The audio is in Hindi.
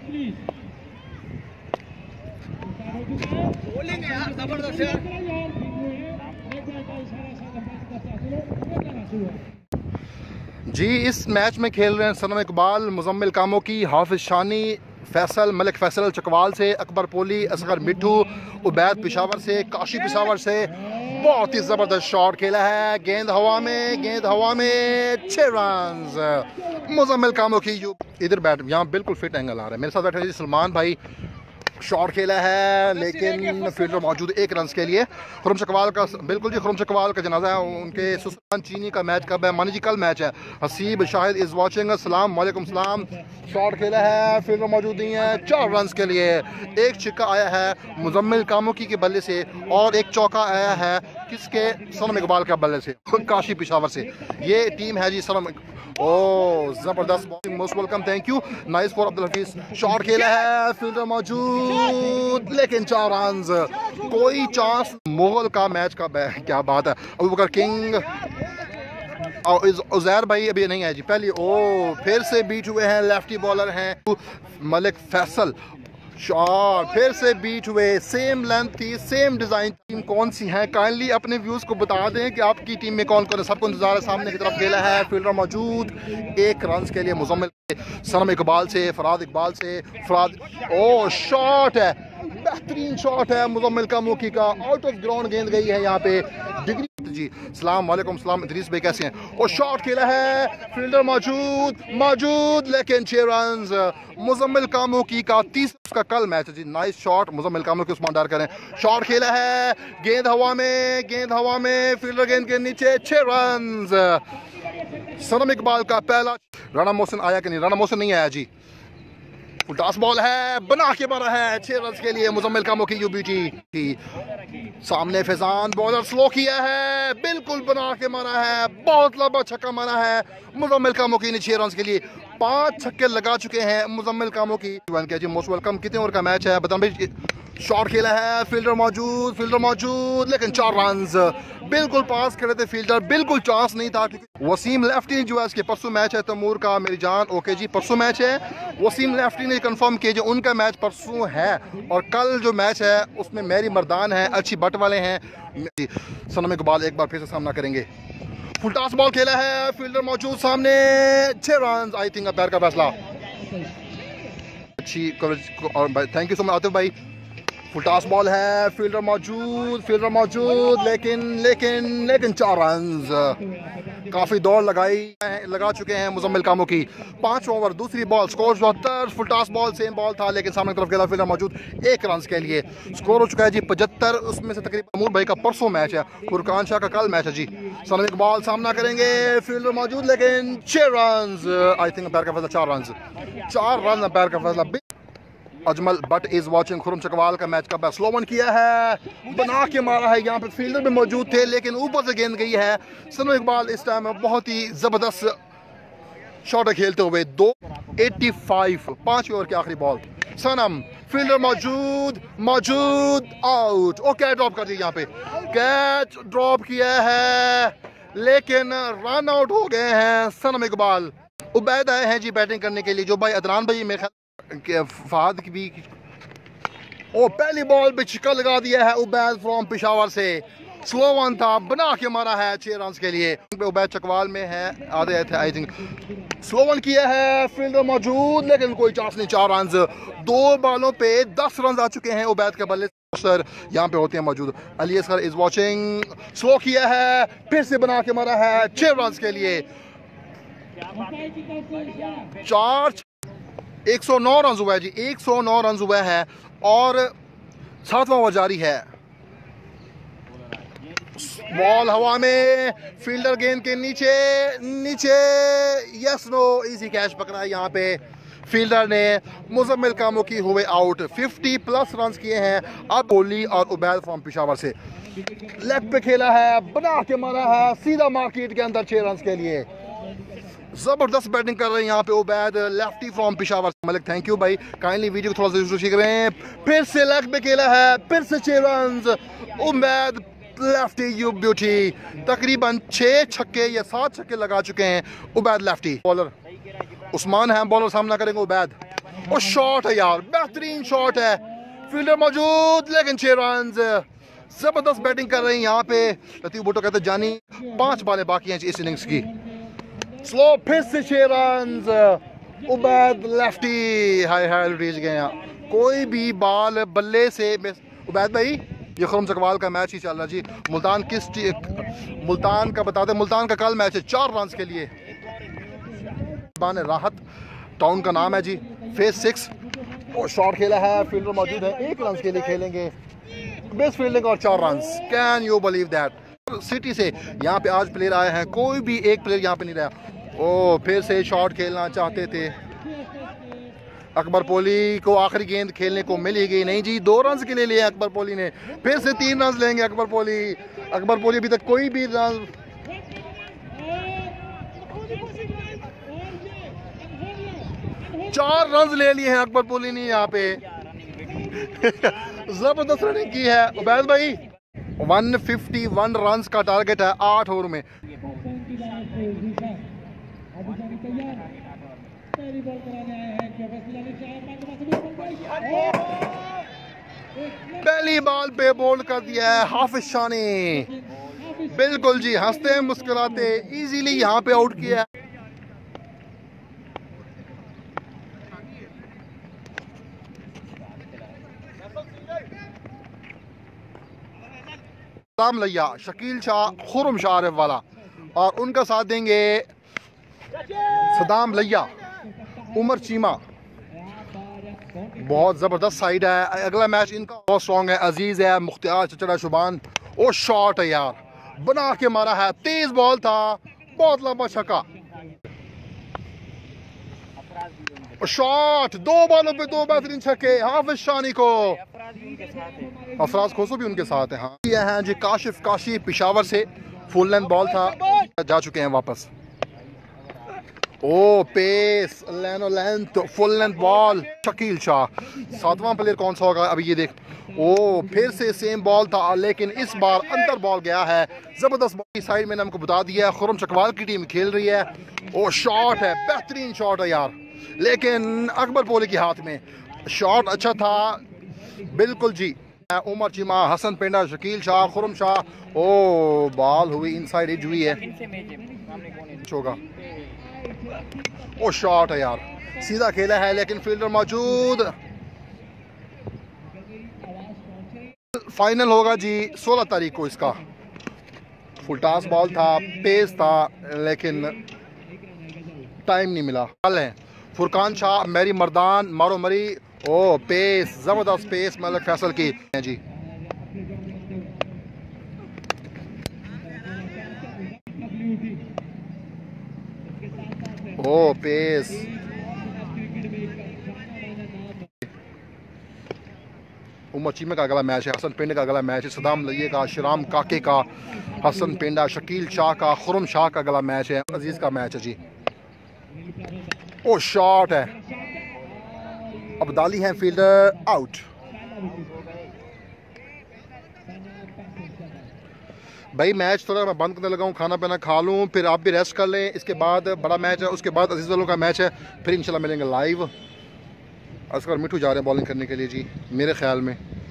जी इस मैच में खेल रहे हैं सनम इकबाल, मुजम्मिल कामोकी, हाफिज शानी, फैसल मलिक फैसल चकवाल से, अकबर पोली, असगर मिठू, उबैद पिशावर से, काशी पिशावर से। बहुत ही ज़बरदस्त शॉट खेला है, गेंद हवा में 6 रन। मुजम्मिल कामोकी इधर बैट, यहाँ बिल्कुल फिट एंगल आ रहा है। मेरे साथ बैठे जी सलमान भाई, शॉट खेला है लेकिन फील्डर मौजूद 1 रन के लिए। खुरम चकवाल का बिल्कुल जी, खुरम चकवाल का जनाजा है। उनके सुल्तान चीनी का मैच कब है? मानी जी कल मैच है। हसीब शाहिद इज़ वाचिंग, अस्सलाम वालेकुम सलाम। शॉट खेला है, फील्डर मौजूद नहीं है, 4 रन के लिए। एक छिक्का आया है मुजम्मिल कामोकी के बल्ले से और एक चौका आया है किसके? सनम इकबाल के बल्ले से, काशी पिशावर से। ये टीम है जी सनम। ओ जबरदस्त bowling, most welcome, thank you, nice four Abdul Hafeez. Shot खेला है, फील्डर मौजूद लेकिन 4 रन, कोई चांस। मुगल का मैच का क्या बात है। अबू बकर किंग और उजैर भाई अभी नहीं है जी। पहले फिर से बीट हुए हैं, लेफ्टी बॉलर हैं मलिक फैसल। शॉट फिर से बीट हुए, सेम लेंथ थी, सेम डिजाइन। टीम कौन सी है? काइंडली अपने व्यूज को बता दें कि आपकी टीम में कौन कौन है। सबको इंतजार है। सामने की तरफ खेला है, फील्डर मौजूद 1 रन के लिए मुजम्मिल, सनम इकबाल से, फराद इकबाल से। फराद शॉट है, बेहतरीन शॉट है मुजम्मिल कामोकी का। आउट ऑफ ग्राउंड गेंद गई है यहाँ पे। डिग्री जी सलाम वालेकुम सलाम, इदरीस भाई कैसे हैं? और शॉट खेला है, फील्डर मौजूद लेकिन 6 रन। मुजम्मिल कामोकी का 30 का कल मैच है जी। नाइस शॉट मुजम्मिल कामोकी, उस्मान डार करें। शॉट खेला है, गेंद हवा में, फील्डर गेंद के नीचे, 6 रन। सनम इकबाल का पहला। राना मोहसिन आया कि नहीं? राना मोहसिन नहीं आया जी। टॉस बॉल है, बना के मारा है 6 रन के लिए मुजम्मिल कामोकी यूबीटी। सामने फैजान, बॉलर स्लो किया है, बिल्कुल बना के मारा है, बहुत लंबा छक्का मारा है मुजम्मिल कामोकी ने 6 रन के लिए। 5 छक्के लगा चुके हैं मुजम्मिल कामोकी। जी मोस्ट वेलकम। कितने ओवर का मैच है बताओ भाई? शॉट खेला है, फील्डर मौजूद लेकिन 4 रन। बिल्कुल पास करे थे फील्डर, बिल्कुल चांस नहीं था क्योंकि वसीम लेफ्टी जो है इसके परसों मैच है तैमूर का, मेरी जान। ओके जी परसों मैच है, वसीम लेफ्टी ने कंफर्म किया जो उनका मैच परसों है। और कल जो मैच है उसमें मेरी मर्दान है, अच्छी बट वाले हैं। सनम इकबाल एक बार फिर से सामना करेंगे। फुल टॉस बॉल खेला है, फील्डर मौजूद सामने, 6 रन। आई थिंक अंपायर का फैसला। अच्छी कवरेज और thank you so much Atif भाई। फुल टॉस बॉल है, फील्डर मौजूद लेकिन 4 रन। काफी दौड़ लगा चुके हैं मुजम्मिल कामोकी। 5 ओवर, दूसरी ball, score 74। Full toss ball same ball था लेकिन सामने की तरफ खेला, फील्डर मौजूद 1 रन के लिए। स्कोर हो चुका है जी 75। उसमें से तकरीबन अमूर भाई का परसों मैच है, फुरकान शाह का कल मैच है जी। सनम इकबाल सामना करेंगे, फील्डर मौजूद लेकिन 6 रन। आई थिंक अंपायर का फैसला 4 रन अंपायर का फैसला। Ajmal Butt is watching. खुरम चकवाल का मैच का स्लो वन किया है, बना के मारा है। यहाँ पे फील्डर भी मौजूद थे लेकिन ऊपर से गेंद गई है। सनम इकबाल इस टाइम बहुत ही जबरदस्त शॉट खेलते हुए 285, 5 ओवर की आखिरी बॉल। सनम, फील्डर मौजूद आउट। और कैच ड्रॉप कर दी, यहाँ पे कैच ड्रॉप किया है लेकिन रन आउट हो गए हैं सनम इकबाल। उबैद आए हैं जी बैटिंग करने के लिए, जो भाई अदनान भाई मेरे फहद की भी। पहली बॉल पे छिक्का लगा दिया है उबैद फ्रॉम पिशावर से। स्लो वन था, बना के मारा है 6 रन के लिए। उबैद चकवाल में है, आधे थे आई थिंक। स्लो वन किया है, फील्डर मौजूद लेकिन कोई चांस नहीं, 4 रन। 2 बॉलों पे 10 रन आ चुके हैं उबैद के बल्ले सर यहाँ पे होते हैं मौजूद। Ali Asghar is watching. Slow किया है, फिर से बना के मारा है 6 रन के लिए। 109 रन हुआ है जी, 109 रन हुआ है और 7वां ओवर जारी है। बॉल हवा में, फील्डर गेंद के नीचे यस नो, इजी कैच पकड़ा है यहाँ पे फील्डर ने। मुजम्मिल कामोकी हुए आउट। 50+ रन किए हैं अब कोहली और उबैद फ्रॉम पिशावर से। लेग पे खेला है, बना के मारा है सीधा मार्केट के अंदर 6 रन के लिए। जबरदस्त बैटिंग कर रहे हैं यहाँ पे Ubaid, lefty from Peshawar. Malik thank you भाई, काइंडली वीडियो को थोड़ा सा जरूर सीख रहे हैं। फिर से लेग पे खेला है, फिर से 6 run. Ubaid lefty you beauty, तकरीबन 6 छक्के या 7 छक्के लगा चुके हैं उबैद लेफ्टी। बॉलर उस्मान है, बॉलर सामना करेंगे उबैद। और शॉट है यार, बेहतरीन शॉट है, फील्डर मौजूद लेकिन 6 रन। जबरदस्त बैटिंग कर रहे हैं यहाँ पे लतीफ भुट्टो। कहते जानी 5 बालें बाकी हैं इस इनिंग्स की। स्लो फिर से 6 रन। उबैद लेफ्टी, हाय हाय रिलीज गए यहाँ। कोई भी बाल बल्ले से उबैद भाई, ये खुरम चकवाल का मैच ही चल रहा जी। मुल्तान का बताते, मुल्तान का कल मैच है 4 रन के लिए। राहत टाउन का नाम है जी। फेस 6 और शॉट खेला है, फील्डर मौजूद है, 1 रन के लिए खेलेंगे। बेस्ट फील्डिंग और 4 run, can you believe that. City से यहाँ पे आज प्लेयर आए हैं, कोई भी एक प्लेयर यहाँ पे नहीं रहा। ओ फिर से शॉट खेलना चाहते थे अकबर पोली को, आखिरी गेंद खेलने को मिल ही गई नहीं जी। 2 रन के लिए लिए अकबर पोली ने, फिर से 3 रन लेंगे अकबर पोली। अकबर पोली अभी तक कोई भी रन 4 रन ले लिए हैं अकबर पोली ने यहाँ पे। जबरदस्त रनिंग की है उबैद भाई। 151 रन का टारगेट है 8 ओवर में। पहली बॉल पे बोल्ड कर दिया है हाफिज शाह ने। बिल्कुल जी, हंसते मुस्कुराते इजीली यहाँ पे आउट किया। सदाम लैया, शकील शाह, खुरम शाह आरिफ वाला, और उनका साथ देंगे सदाम लैया, उमर चीमा। बहुत ज़बरदस्त साइड है। अगला मैच इनका बहुत स्ट्रॉन्ग है। अजीज़ है, मुख्तियार, चचड़ा, शुबान। ओ शॉट है यार, बना के मारा है, तेज बॉल था, बहुत लंबा छक्का। शॉट, 2 बॉलों पे 2 बेहतरीन छक्के हाफिज शानी को। अफराज खोसो भी उनके साथ है। हाँ, ये हैं जी काशिफ काशी पेशावर से, फुल लेंथ बॉल था, जा चुके हैं वापस। ओ पेस, लेनो length, full length ball, Shakeel Shah. 7वां प्लेयर कौन सा होगा अभी ये देख। ओ फिर से सेम बॉल था, लेकिन इस बार अंदर बॉल गया है। जबरदस्त बॉल की साइड मैंने हमको बता दिया है। खुरम चकवाल की टीम खेल रही है। ओ शॉट है, बेहतरीन शॉट है यार, लेकिन अकबर पोली के हाथ में। शॉट अच्छा था बिल्कुल जी। उमर चीमा, हसन पेंडा, शकील शाह, खुरम शाह। ओ बॉल हुई इनसाइड एज हुई है, होगा। ओ शॉट है यार, सीधा खेला है, लेकिन फील्डर मौजूद। फाइनल होगा जी 16 तारीख को इसका। फुल टॉस बॉल था, पेस था, लेकिन टाइम नहीं मिला। कल है फुरकान शाह, मैरी मर्दान, मारो मरी। ओ पेस, जबरदस्त पेस मलिक फैसल की है जी। ओ पेस, उमर चीमा का अगला मैच है, हसन पेंडा का अगला मैच है, सदाम लइये का, शराम काके का, हसन पेंडा, शकील शाह का, खुरम शाह का अगला मैच है, अजीज का मैच है जी। ओ शॉट है, अब्दाली हैं फील्डर, आउट। भाई मैच थोड़ा मैं बंद करने लगा हूँ, खाना पीना खा लूँ, फिर आप भी रेस्ट कर लें। इसके बाद बड़ा मैच है, उसके बाद अजीज़ वालों का मैच है, फिर इंशाल्लाह मिलेंगे लाइव। असगर मिठू जा रहे हैं बॉलिंग करने के लिए जी मेरे ख्याल में।